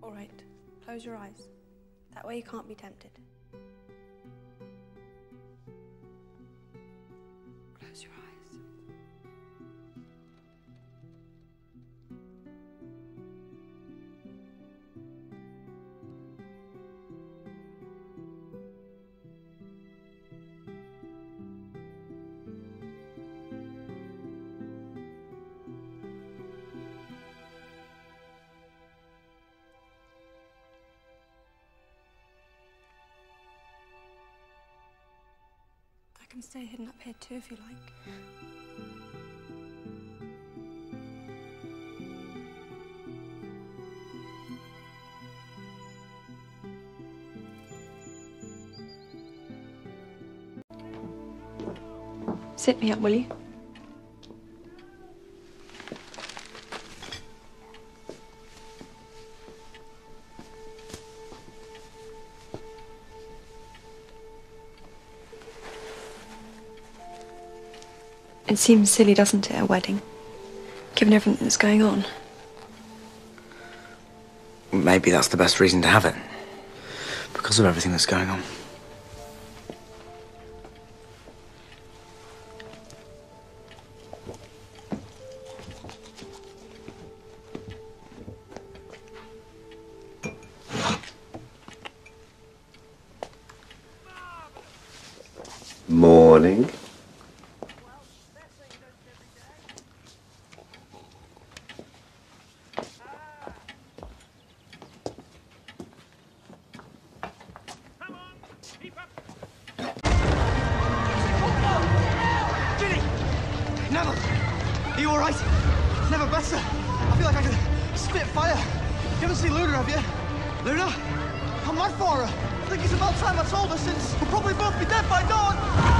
All right, close your eyes. That way you can't be tempted. Close your eyes. I can stay hidden up here too if you like. Sit me up, will you? It seems silly, doesn't it, a wedding? Given everything that's going on. Maybe that's the best reason to have it. Because of everything that's going on. Morning. Neville, are you all right? It's never better. I feel like I could spit fire. You haven't seen Luna, have you? Luna? I'm mad for her. I think it's about time I told her, since we'll probably both be dead by dawn.